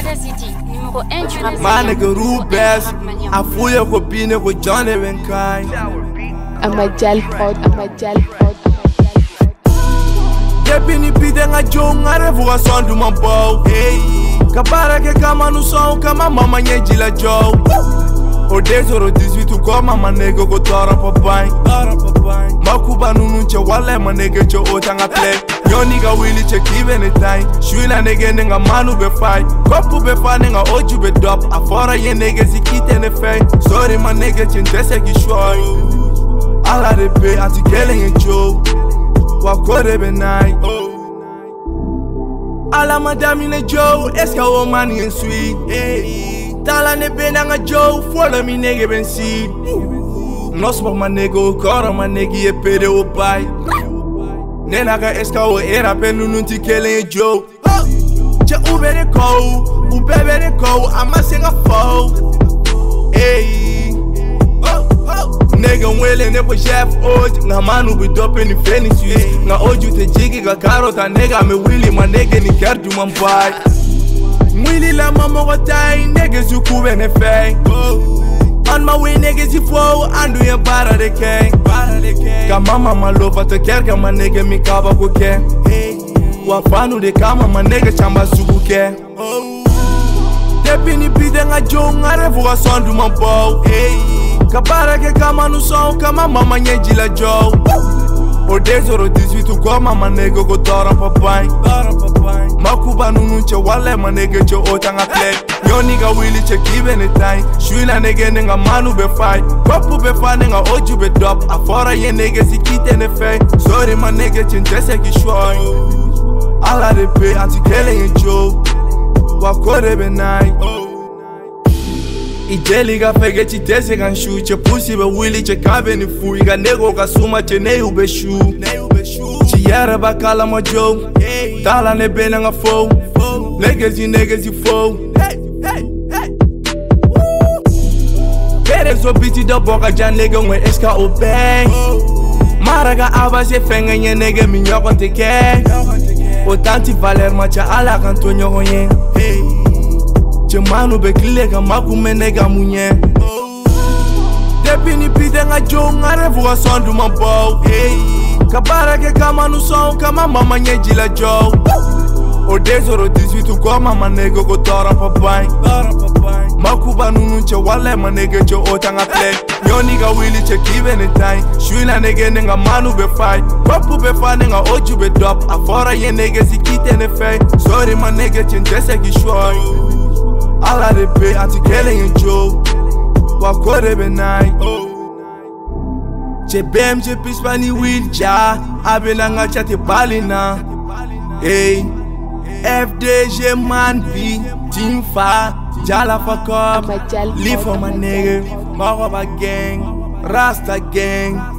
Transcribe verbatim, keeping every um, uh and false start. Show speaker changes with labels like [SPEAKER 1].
[SPEAKER 1] My nigga Rubes, I fool your copine with Johnny Venkai.
[SPEAKER 2] I'm a gel pod, I'm a gel pod.
[SPEAKER 1] Depini pide nga jong arevuga sondu mambo. Hey, kabara ke kama nuson kama mama nyejila jow. Odezoro dix-huit koma manego go tora papai. Makuba nununche wale manege cho otanga play. Yo nigga willy check even a time. Shwila nege nenga manu be fight. Kopu be fane nga oju be dop. Afora ye nege zikite ne fey. Sorry my nege chintese kishwoy. Ala de pe ati kele ye jow. Wakore be night. Ala madami ne jow. Eska o mani en sweet. Hey. Tala ne benanga jow. Follow me nege ben seed. Nosma my nigga, kora my nigga, ye pede o bai. Nenaga eska o era penu nunti kele jow. Che ubere ko, ubere ko, I'ma sing a foe. Hey, oh, oh. Nigga wele ne po chef oj, nga manu be dope ni feni Swiss. Nga oju te jigi ga karota nigga me willy my nigga ni kerdu man bai. Mwili la mama watai, nigga zukube ne feng. On my way niggas you flow, and do you para the king. Kama mama lova to kerga my nigga mi kaba kuke. Wafanu de kama my nigga chamba subuke. Depini pide nga jong arevuga sondu mambo. Kabara ke kama nuson kama mama nyejila jow. Odezoro dix-huit koma my nigga go tora papai. Makuba nununche wale my nigga cho otanga play. Yo nigga willy check even a time. Shwila nigga nenga manu be fight. Kopu be fane nga oju be dop. Afora ye nigga zikite ne fey. Sorry my nigga chintese kishwoy. Ala de pe ati kele ye jow. Wakore be night. Ijeli ga fege chitese kan shu. Che pussy be willy che kabe ni fu. Iga nego ka suma che neyu be shu. Chiyara ba kala mo jow. Tala ne bena nga foe. Niggas you niggas you foe. Pere so biti da boka jan nigga when eska obey. Maraga abase fenga nye nigga mi nyoko teke. O tanti valer macha ala kanto nyoko nye. Chemanu be kile ka makume nigga munye. Depini pide nga jong arevuga sondu mambo. Kabara ke kama nuson kama mama nyejila jow. Odezoro dix-huit koma my nigga go tora papai. Makuba nununche wale my nigga cho otanga play. Yo nigga willy check even a time. Shwila nigga nenga manu be fight. Kopu be fane nga oju be dop. Afora ye nigga zikite ne fey. Sorry my nigga chintese kishwoy. Ala de pe ati kele ye jow. Wakore be night. Che bem che pispani wil ja. Abena nga chate balina. Hey, F D G man B, Team Fa, Jala fuck up, live for my nigga, Maroba gang, Rasta gang.